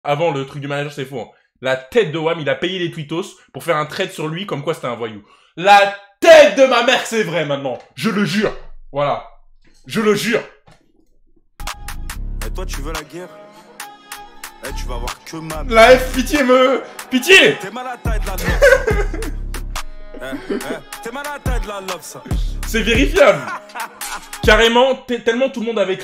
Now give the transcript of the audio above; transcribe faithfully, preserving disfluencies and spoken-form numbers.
Avant le truc du manager, c'est faux. Hein. La tête de W A M, il a payé les tweetos pour faire un trade sur lui comme quoi c'était un voyou. La tête de ma mère, c'est vrai maintenant. Je le jure. Voilà. Je le jure. Et toi, tu veux la guerre? Eh, tu vas avoir que ma... La F, pitié, me... Pitié. T'es mal à la taille de la love, ça. eh, eh, T'es mal à la taille de la love, ça. C'est vérifiable. Carrément, tellement tout le monde avait